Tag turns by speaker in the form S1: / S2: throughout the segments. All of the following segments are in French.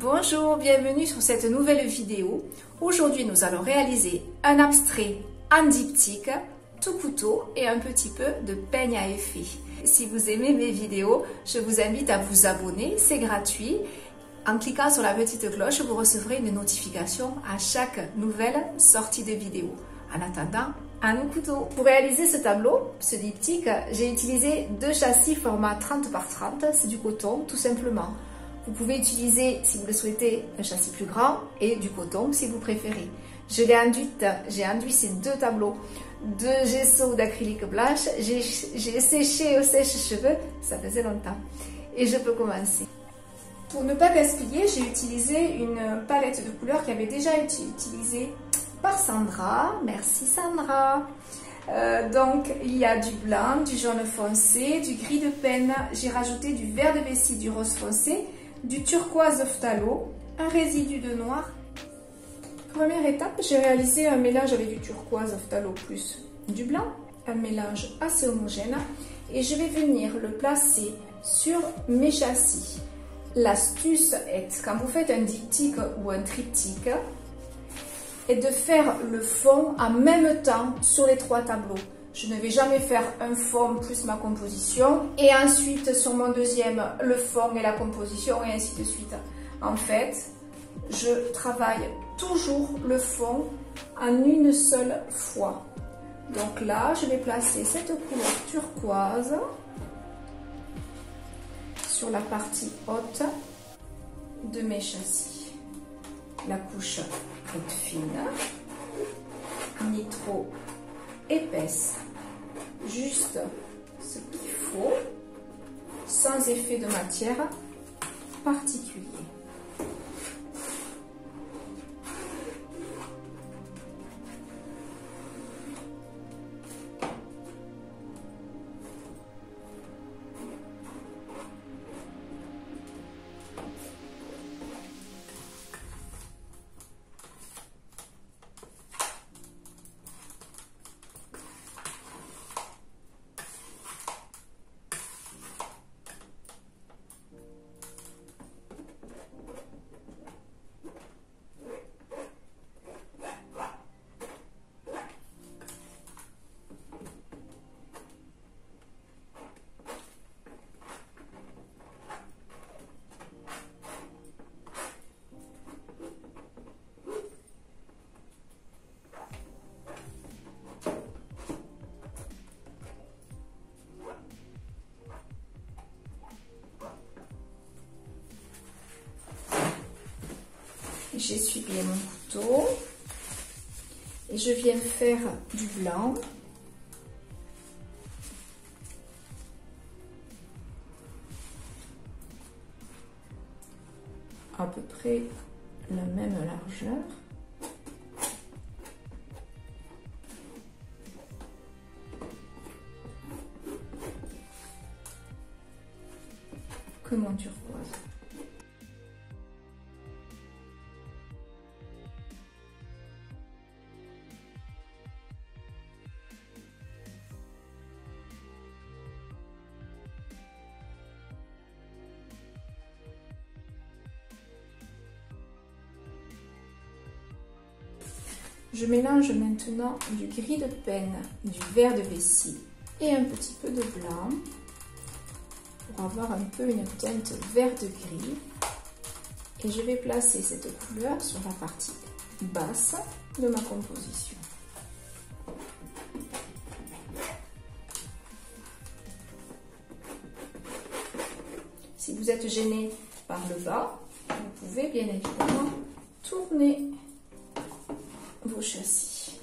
S1: Bonjour, bienvenue sur cette nouvelle vidéo. Aujourd'hui, nous allons réaliser un abstrait en diptyque, tout couteau et un petit peu de peigne à effet. Si vous aimez mes vidéos, je vous invite à vous abonner, c'est gratuit. En cliquant sur la petite cloche, vous recevrez une notification à chaque nouvelle sortie de vidéo. En attendant, à nos couteaux. Pour réaliser ce tableau, ce diptyque, j'ai utilisé deux châssis format 30 par 30, c'est du coton tout simplement. Vous pouvez utiliser, si vous le souhaitez, un châssis plus grand et du coton si vous préférez. J'ai enduit ces deux tableaux de gesso d'acrylique blanche. J'ai séché au sèche-cheveux, ça faisait longtemps. Et je peux commencer. Pour ne pas gaspiller, j'ai utilisé une palette de couleurs qui avait déjà été utilisée par Sandra. Merci Sandra. Donc il y a du blanc, du jaune foncé, du gris de penne. J'ai rajouté du vert de vessie, du rose foncé, du turquoise phthalo, un résidu de noir. Première étape, j'ai réalisé un mélange avec du turquoise phthalo plus du blanc, un mélange assez homogène, et je vais venir le placer sur mes châssis. L'astuce est, quand vous faites un diptyque ou un triptyque, est de faire le fond en même temps sur les trois tableaux. Je ne vais jamais faire un fond plus ma composition et ensuite sur mon deuxième le fond et la composition et ainsi de suite. En fait, je travaille toujours le fond en une seule fois. Donc là, je vais placer cette couleur turquoise sur la partie haute de mes châssis. La couche est fine, ni trop épaisse, juste ce qu'il faut, sans effet de matière particulier. J'essuie bien mon couteau et je viens faire du blanc. À peu près la même largeur. Que mon turquoise. Je mélange maintenant du gris de penne, du vert de vessie et un petit peu de blanc pour avoir un peu une teinte vert de gris. Et je vais placer cette couleur sur la partie basse de ma composition. Si vous êtes gêné par le bas, vous pouvez bien évidemment tourner vos châssis.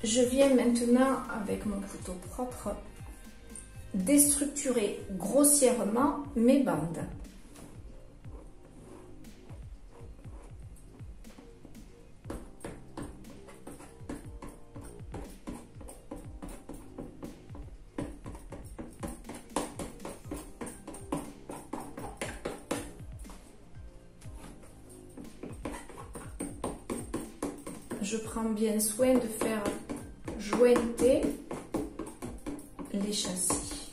S1: Je viens maintenant, avec mon couteau propre, déstructurer grossièrement mes bandes. Je prends bien soin de faire jointer les châssis.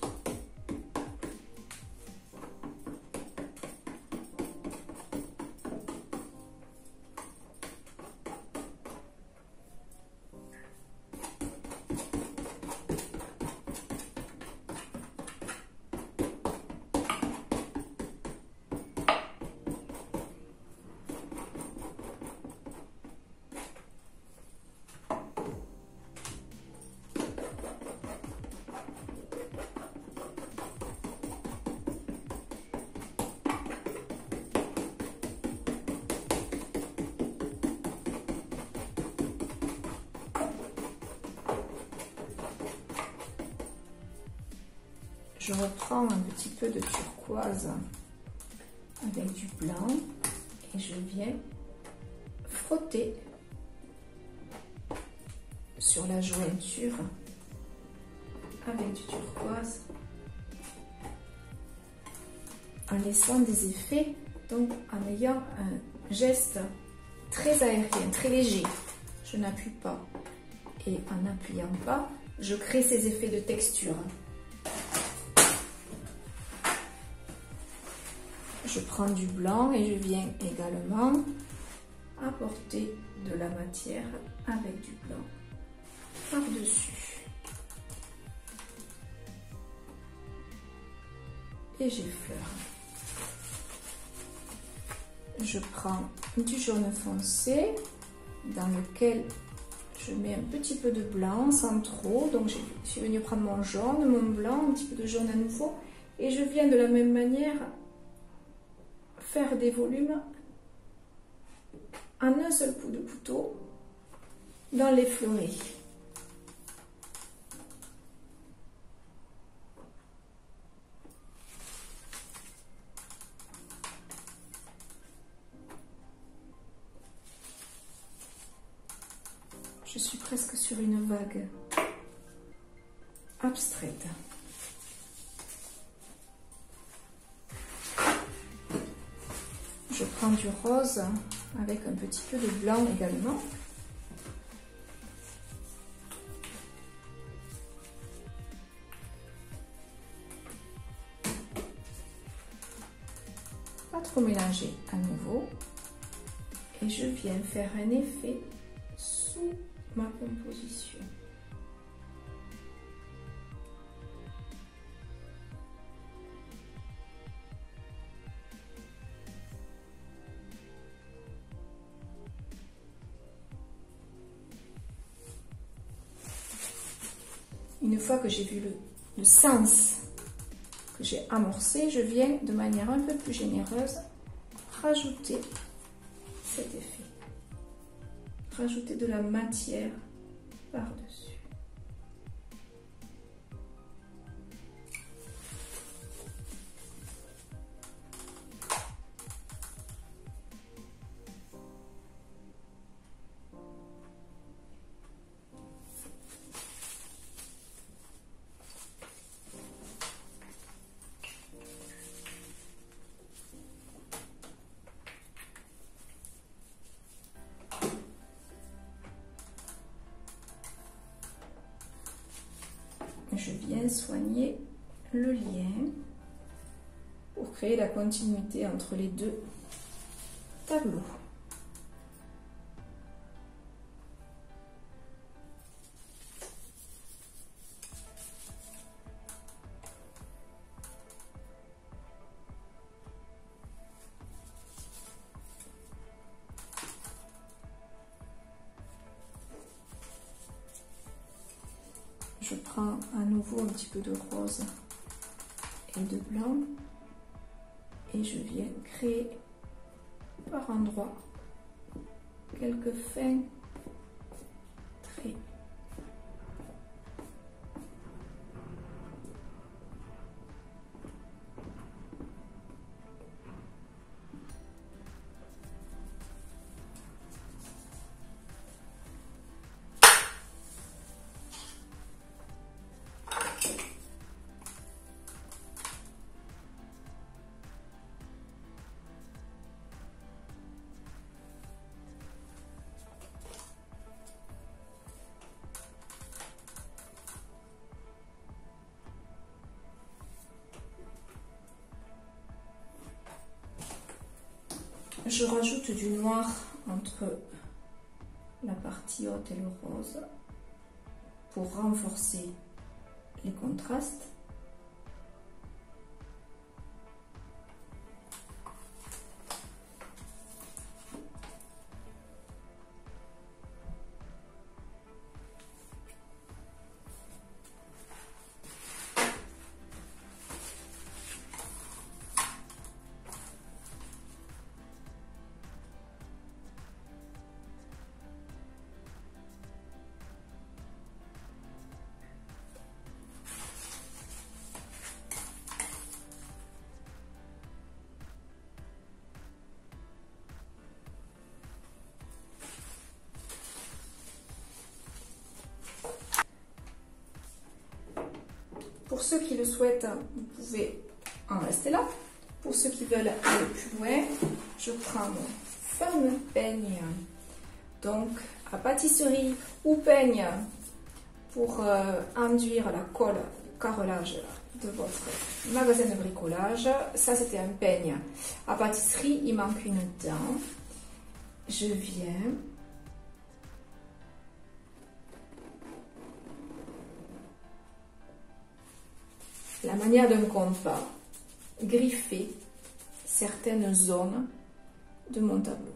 S1: Je reprends un petit peu de turquoise avec du blanc et je viens frotter sur la jointure avec du turquoise en laissant des effets, donc en ayant un geste très aérien, très léger. Je n'appuie pas et en n'appuyant pas, je crée ces effets de texture. Je prends du blanc et je viens également apporter de la matière avec du blanc par-dessus. Et j'effleure. Je prends du jaune foncé dans lequel je mets un petit peu de blanc sans trop. Donc je suis venue prendre mon jaune, mon blanc, un petit peu de jaune à nouveau. Et je viens de la même manière faire des volumes en un seul coup de couteau dans les fleurets. Je suis presque sur une vague abstraite. Je prends du rose avec un petit peu de blanc également. Pas trop mélanger à nouveau. Et je viens faire un effet sous ma composition. Une fois que j'ai vu le sens que j'ai amorcé, je viens de manière un peu plus généreuse rajouter cet effet. Rajouter de la matière par-dessus. Je viens soigner le lien pour créer la continuité entre les deux tableaux. Je prends à nouveau un petit peu de rose et de blanc et je viens créer par endroits quelques fins traits je rajoute du noir entre la partie haute et le rose pour renforcer les contrastes. Pour ceux qui le souhaitent, vous pouvez en rester là. Pour ceux qui veulent aller plus loin, je prends mon fameux peigne, donc à pâtisserie ou peigne pour enduire la colle carrelage de votre magasin de bricolage. Ça, c'était un peigne à pâtisserie, il manque une dent. Je viens la manière d'un compas, griffer certaines zones de mon tableau.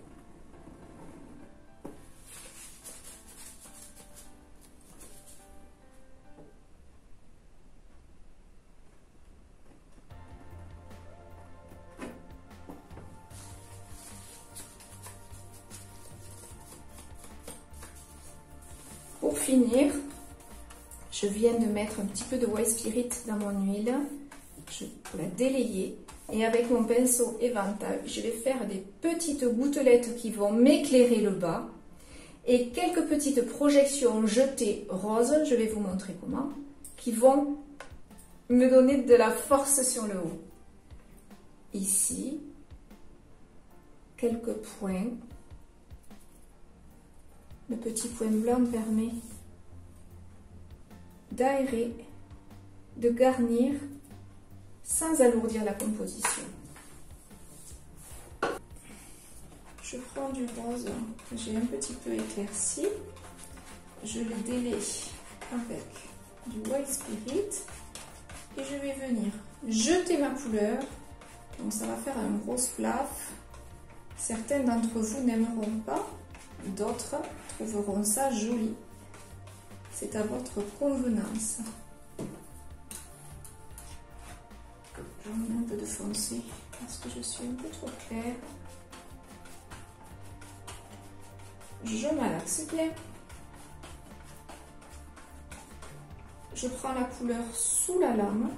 S1: Pour finir, je viens de mettre un petit peu de white spirit dans mon huile pour la délayer. Et avec mon pinceau éventail, je vais faire des petites gouttelettes qui vont m'éclairer le bas. Et quelques petites projections jetées roses, je vais vous montrer comment, qui vont me donner de la force sur le haut. Ici, quelques points. Le petit point blanc permet d'aérer, de garnir sans alourdir la composition. Je prends du rose que j'ai un petit peu éclairci, je le délaye avec du white spirit et je vais venir jeter ma couleur. Donc ça va faire un gros splaf. Certains d'entre vous n'aimeront pas, d'autres trouveront ça joli. C'est à votre convenance. J'en mets un peu de foncé parce que je suis un peu trop claire. Je malaxe bien. Je prends la couleur sous la lame.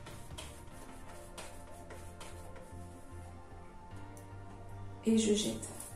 S1: Et je jette.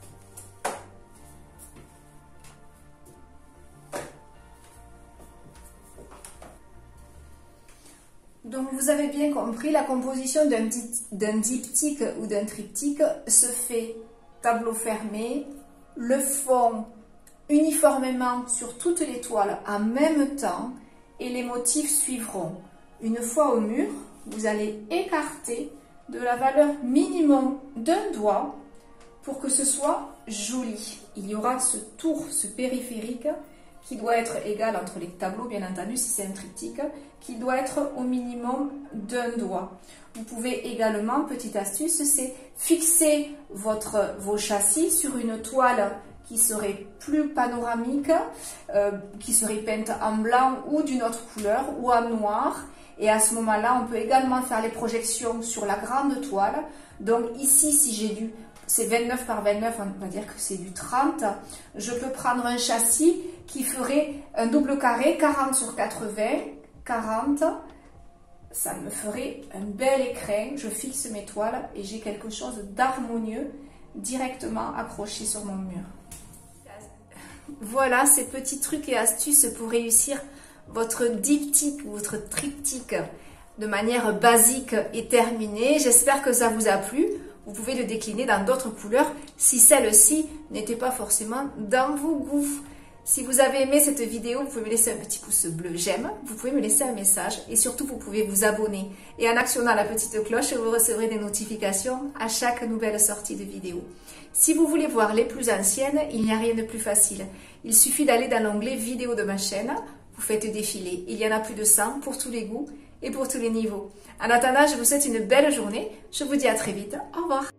S1: Donc vous avez bien compris, la composition d'un diptyque ou d'un triptyque se fait tableau fermé, le fond uniformément sur toutes les toiles en même temps et les motifs suivront. Une fois au mur, vous allez écarter de la valeur minimum d'un doigt pour que ce soit joli. Il y aura ce tour, ce périphérique qui doit être égal entre les tableaux, bien entendu, si c'est un triptyque, qui doit être au minimum d'un doigt. Vous pouvez également, petite astuce, c'est fixer vos châssis sur une toile qui serait plus panoramique, qui serait peinte en blanc ou d'une autre couleur ou en noir. Et à ce moment-là, on peut également faire les projections sur la grande toile. Donc ici, si j'ai c'est 29 par 29, on va dire que c'est du 30. Je peux prendre un châssis qui ferait un double carré, 40 sur 80, 40. Ça me ferait un bel écrin. Je fixe mes toiles et j'ai quelque chose d'harmonieux directement accroché sur mon mur. Voilà ces petits trucs et astuces pour réussir votre diptyque ou votre triptyque de manière basique et terminée. J'espère que ça vous a plu. Vous pouvez le décliner dans d'autres couleurs si celle-ci n'était pas forcément dans vos goûts. Si vous avez aimé cette vidéo, vous pouvez me laisser un petit pouce bleu j'aime, vous pouvez me laisser un message et surtout vous pouvez vous abonner. Et en actionnant la petite cloche, vous recevrez des notifications à chaque nouvelle sortie de vidéo. Si vous voulez voir les plus anciennes, il n'y a rien de plus facile. Il suffit d'aller dans l'onglet vidéo de ma chaîne, vous faites défiler. Il y en a plus de 100 pour tous les goûts et pour tous les niveaux. En attendant, je vous souhaite une belle journée. Je vous dis à très vite. Au revoir.